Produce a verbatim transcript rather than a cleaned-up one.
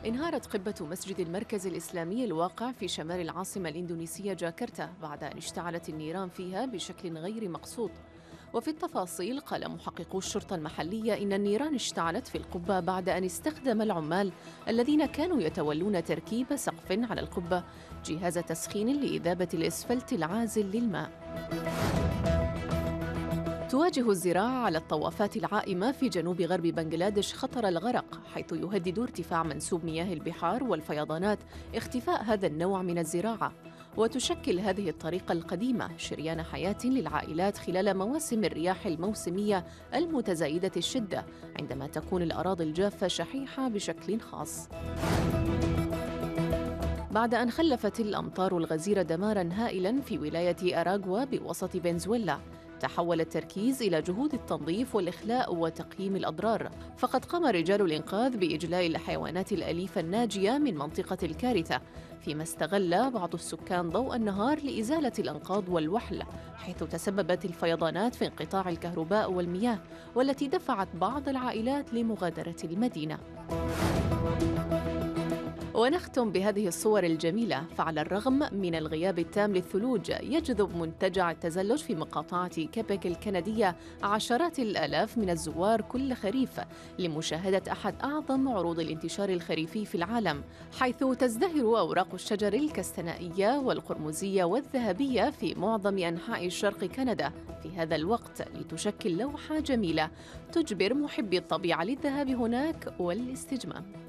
انهارت قبة مسجد المركز الإسلامي الواقع في شمال العاصمة الإندونيسية جاكرتا بعد أن اشتعلت النيران فيها بشكل غير مقصود. وفي التفاصيل قال محققو الشرطة المحلية إن النيران اشتعلت في القبة بعد أن استخدم العمال الذين كانوا يتولون تركيب سقف على القبة جهاز تسخين لإذابة الإسفلت العازل للماء. تواجه الزراعة على الطوافات العائمة في جنوب غرب بنغلاديش خطر الغرق، حيث يهدد ارتفاع منسوب مياه البحار والفيضانات اختفاء هذا النوع من الزراعة. وتشكل هذه الطريقة القديمة شريان حياة للعائلات خلال مواسم الرياح الموسمية المتزايدة الشدة، عندما تكون الأراضي الجافة شحيحة بشكل خاص. بعد أن خلفت الأمطار الغزيرة دماراً هائلاً في ولاية أراغوا بوسط فنزويلا، تحول التركيز إلى جهود التنظيف والإخلاء وتقييم الأضرار، فقد قام رجال الإنقاذ بإجلاء الحيوانات الأليفة الناجية من منطقة الكارثة، فيما استغل بعض السكان ضوء النهار لإزالة الأنقاض والوحل، حيث تسببت الفيضانات في انقطاع الكهرباء والمياه، والتي دفعت بعض العائلات لمغادرة المدينة. ونختم بهذه الصور الجميلة، فعلى الرغم من الغياب التام للثلوج، يجذب منتجع التزلج في مقاطعة كيبك الكندية عشرات الآلاف من الزوار كل خريف لمشاهدة أحد أعظم عروض الانتشار الخريفي في العالم، حيث تزدهر أوراق الشجر الكستنائية والقرمزية والذهبية في معظم أنحاء شرق كندا في هذا الوقت، لتشكل لوحة جميلة تجبر محبي الطبيعة للذهاب هناك والاستجمام.